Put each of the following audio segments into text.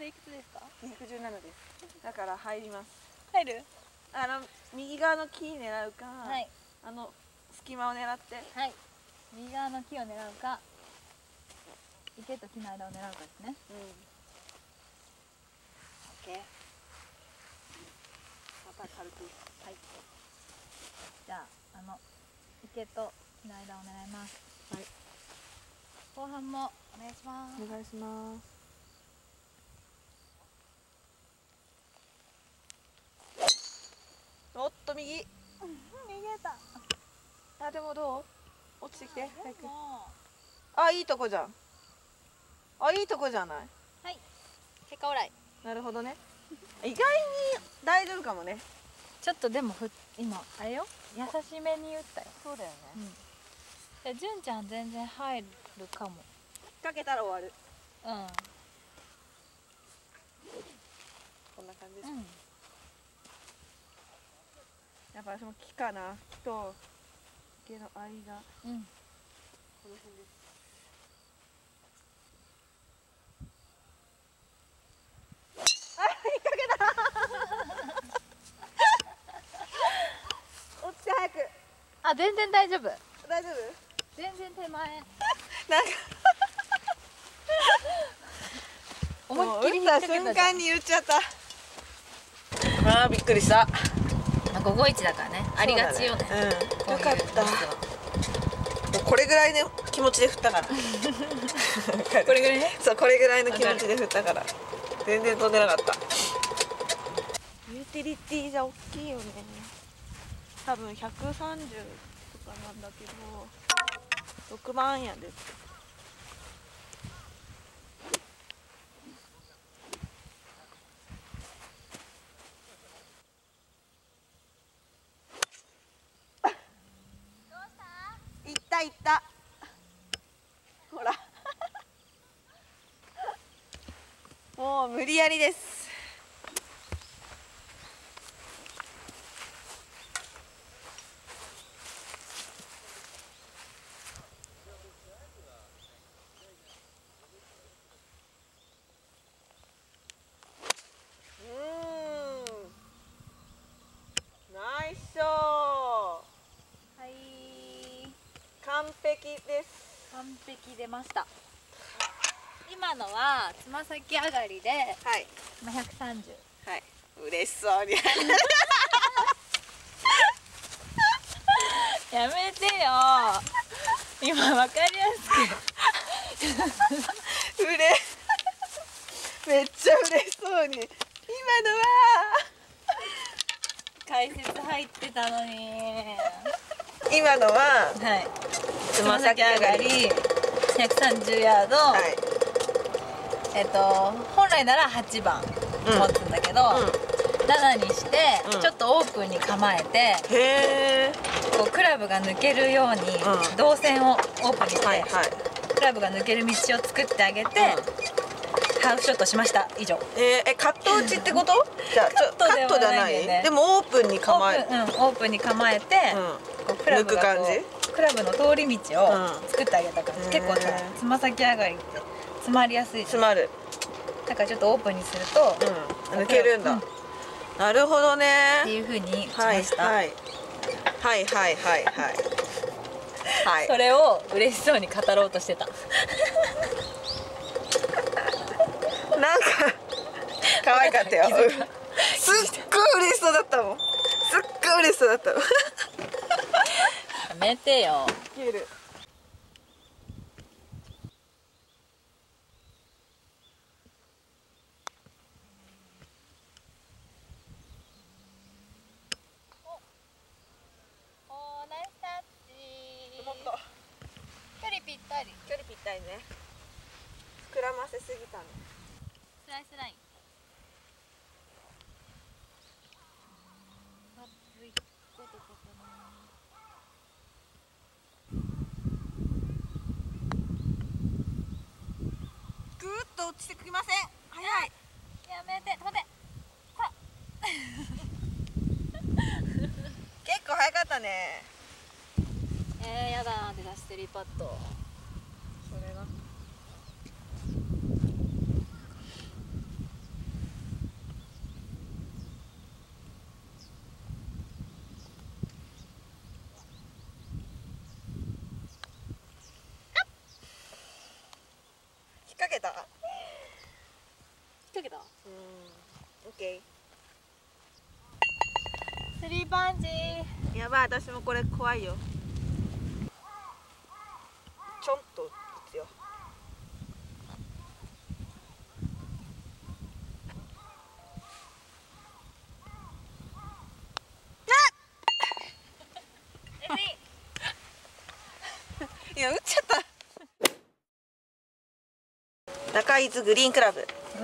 いくつですか ？217です。だから入ります。 入る？ 右側の木狙うか、 はい、 隙間を狙って。 はい、右側の木を狙うか、池と木の間を狙うかですね。 うん。オッケー。また軽く。 はい。じゃあ、池と木の間を狙います。 はい。 後半もお願いします。 お願いします。おっと右。 逃げた。 あ、でもどう？落ちてきて。早く。 もあ、いいとこじゃん。あ、いいとこじゃない。 はい。結果オーライ。 なるほどね。意外に大丈夫かもね。 ちょっとでも今あれよ。優しめに打ったよ。 そうだよね。 うん。純ちゃん全然入るかも。 かけたら終わる。 うん。 こんな感じです。 うん。 やっぱ私も木かな。木と池の間。 うん。 この辺です。あ、引っ掛けた。落ちて早く。 あ、全然大丈夫。 大丈夫？ 全然手前。 なんか思いっきり打った瞬間に言っちゃった。ああ、びっくりした。 まあ、551だからね。ありがちよね。 うん。よかった。これぐらいの気持ちで振ったから。これぐらいね。 そう、これぐらいの気持ちで振ったから。全然飛んでなかった。ユーティリティじゃ大きいよね。多分130とかなんだけど、6万円です。いったいった。ほら。もう無理やりです。ナイスショー。 はい。 完璧です。 完璧出ました。今のはつま先上がりで、 はい。 まあ、130。 はい。嬉しそうに。 やめてよ。今わかりやすく。 めっちゃ嬉しそうに。今のは。 解説入ってたのに。 今のは。 はい。つま先上がり。130ヤード。 はい。 本来なら8番持つんだけど、7にして、ちょっとオープンに構えて、こうクラブが抜けるように、動線をオープンにして、クラブが抜ける道を作ってあげて、ハーフショットしました。以上。 カット打ちってこと？じゃあカットじゃない。でもオープンに構え、 オープンに構えて、クラブがこうクラブの通り道を作ってあげた感じ。結構さ、つま先上がりって詰まりやすい。詰まる。だからちょっとオープンにすると抜けるんだ。なるほどね。 っていう風にしました。 はいはいはいはいはい。 それを嬉しそうに語ろうとしてた。 なんか可愛かったよ。すっごい嬉しそうだったもん。すっごい嬉しそうだったもん。 やめてよ。 いける。 ナイスタッチ。 もっと距離ぴったり。 距離ぴったりね。膨らませすぎたね。 スライスライン。 ぐーっと落ちてきません。早い。 やめて、止めて。ほら。 結構早かったね。 やだーって出してリパット。 それな。 掛けた。 引っ掛けた。 オッケスリーパンチ。 ー。やばい、私もこれ怖いよ。ちょんと打つよ。いや、打っちゃった。中伊豆グリーンクラブ。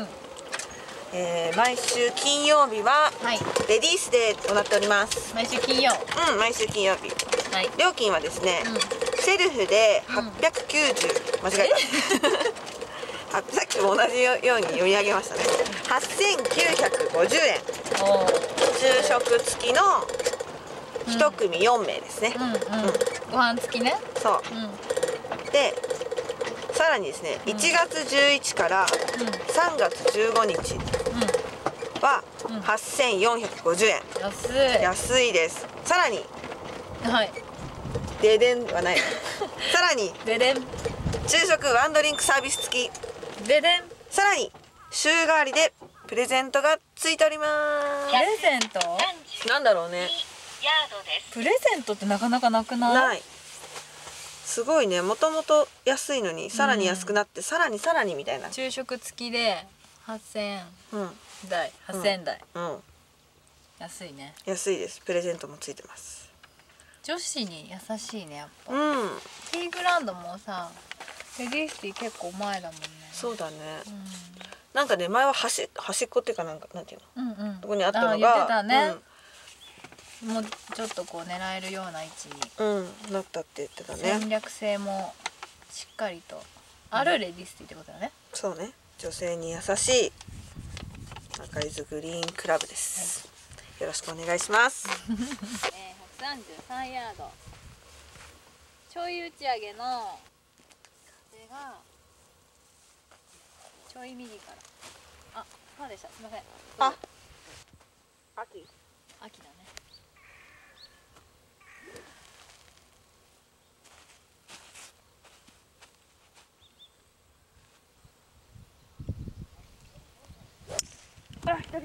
毎週金曜日はレディースデーとなっております。 毎週金曜。 毎週金曜日。 はい。 料金はですね、セルフで890、間違えた。さっきも同じように読み上げましたね。8950円。昼食付きの1組4名ですね。 ご飯付きね。 そう。で、さらにですね、1月11から3月15日は8450円。安いです。さらに、デデンはない。さらに、昼食ワンドリンクサービス付き。さらに、週替わりでプレゼントがついております。 プレゼント？ なんだろうね。 プレゼントってなかなかなくない？ ない。すごいね。もともと安いのにさらに安くなって、さらにみたいな。 昼食付きで8000円台、8000円台。安いね。 安いです。プレゼントもついてます。 女子に優しいね、やっぱ。ティーグランドもさ、レディースティー結構前だもんね。 そうだね。なんかね、前は端っこっていうか、なんていうの、ここにあったのが、 言ってたね。もうちょっとこう狙えるような位置になったって言ってたね。 戦略性もしっかりとあるレディースティーってことだね。 そうね。女性に優しい中伊豆グリーンクラブです。よろしくお願いします。 133ヤード。ちょい打ち上げの風がちょい右から。あ、そうでした。すみません。秋だね。 左。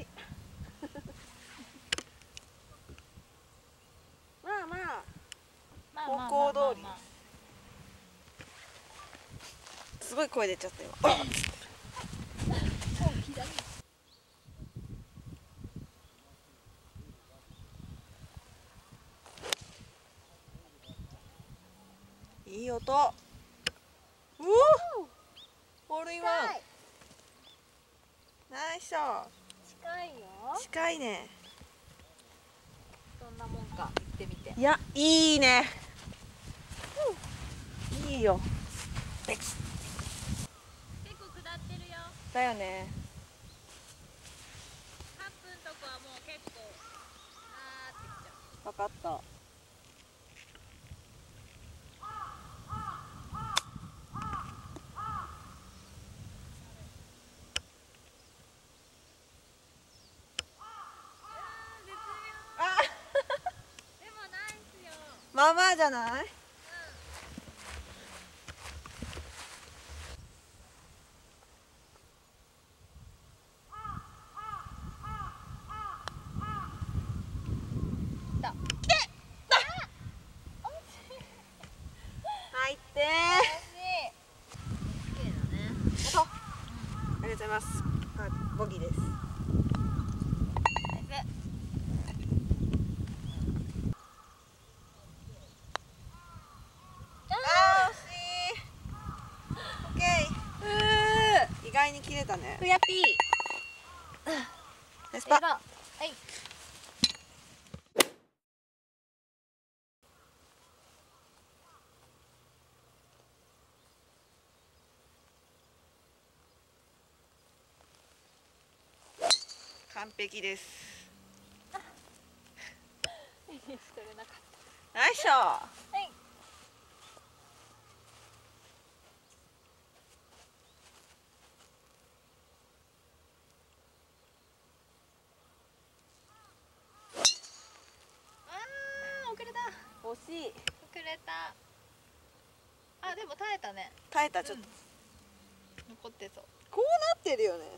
方向通り。すごい声出ちゃったよ。いい音。うお、ホールインワン。ナイスショット。 近いよ。 近いね。 そんなもんか。行ってみて。 いや、いいね。いいよ。 結構下ってるよ。 だよね。 8分とこはもう結構あーってきちゃう。 分かった。まあまあじゃない？入って。ありがとうございます。ボギーです。意外に切れたね。 ふやぴー。 ナイスパ。 はい。 完璧です。 取れなかった。 ナイスショット。はい。 遅れた。 惜しい。 遅れた。あ、でも耐えたね。 耐えた、ちょっと。 残ってそう。 こうなってるよね。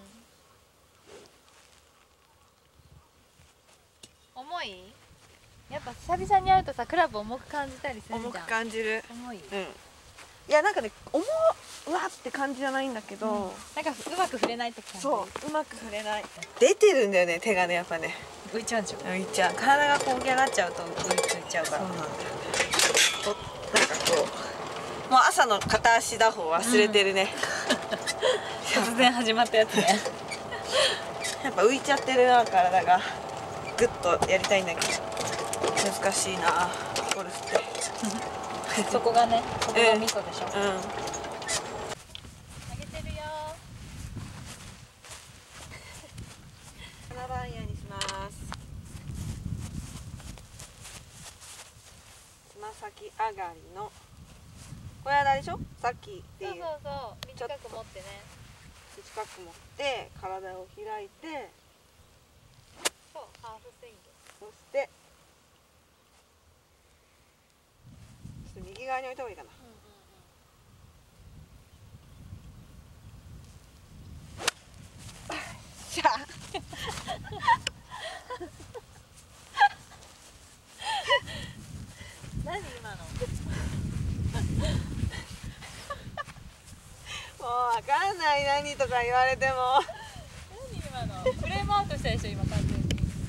重い？やっぱ久々に会うとさ、クラブ重く感じたりするじゃん。 重く感じる。 重い。 いやなんかね、うわって感じじゃないんだけど、 なんかうまく触れないって感じ。 そう、うまく触れない。出てるんだよね、手がね、やっぱね。 浮いちゃうんでしょ。 浮いちゃう。 体がこう起き上がっちゃうと浮いちゃうから。 そうなんだよね。なんかこう、もう朝の片足打法忘れてるね。 突然始まったやつね。 やっぱ浮いちゃってるな、体が。グッとやりたいんだけど難しいな、ゴルフって。 そこがね、そこがミソでしょ。あげてるよ。 7番アイアンにします。つま先上がりの、これはあれでしょ、さっきっていう。 そう短く持ってね。 短く持って体を開いて、 そう、ハーフスイング。 そしてちょっと右側に置いた方がいいかな。しゃ何今の？ もうわかんない、何とか言われても。 何今の？フレームアウトしたでしょ今完全に。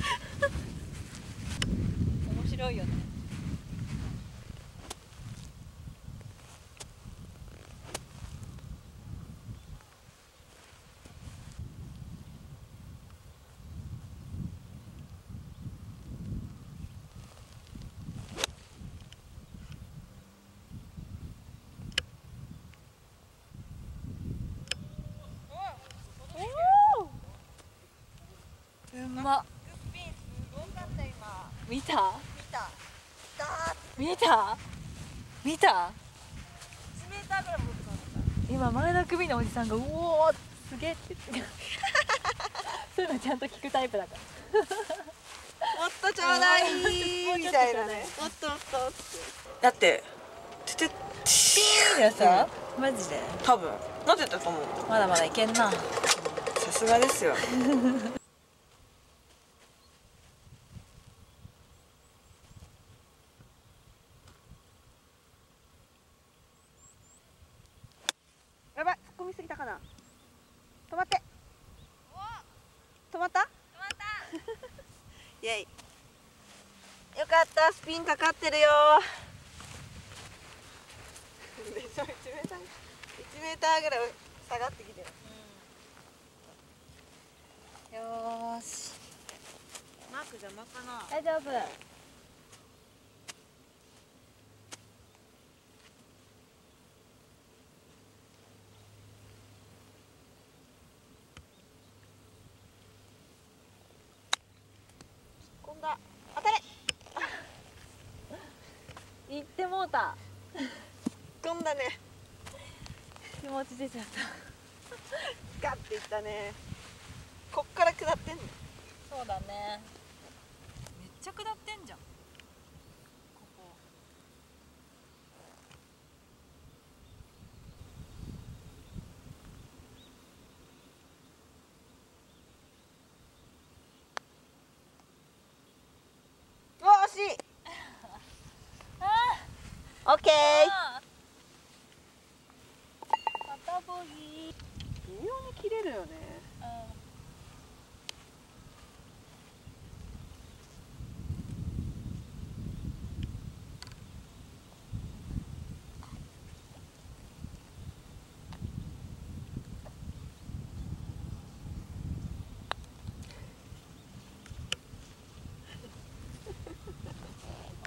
面白いよね。うまっ。 スピンすごかった今。 見た？ 見た。 見た？見た？ 1メーターぐらい持ってたんだ。 今前の組のおじさんが「うおーすげえ」って言ってそういうのちゃんと聞くタイプだから。 もっとちょうだいみたいなね。もっとってだってててピーンやさ、マジで多分なってたと思う。 まだまだいけんな。 さすがですよ。やばい、突っ込みすぎたかな。止まって。止まった？止まった。イエイ。よかった、スピンかかってるよ。でしょ、1メーターぐらい下がってきてる。 よーし。 マーク邪魔かな。 大丈夫。 今度は当たれ。 行ってもうた。 飛んだね。 気持ち出ちゃった。 ガッていったね。こっから下ってんの。 そうだね。めっちゃ下ってんじゃん。ここ。 惜しい。オッケー。 またボギー。 微妙に切れるよね。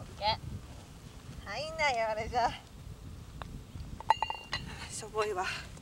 入んないよあれじゃ。しょぼいわ。